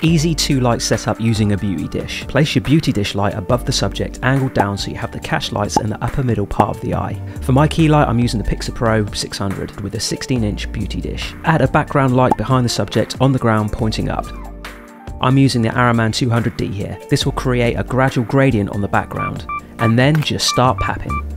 Easy 2-light setup using a beauty dish. Place your beauty dish light above the subject, angled down so you have the catch lights in the upper middle part of the eye. For my key light, I'm using the Pixapro 600 with a 16-inch beauty dish. Add a background light behind the subject on the ground pointing up. I'm using the Araman 200D here. This will create a gradual gradient on the background. And then just start papping.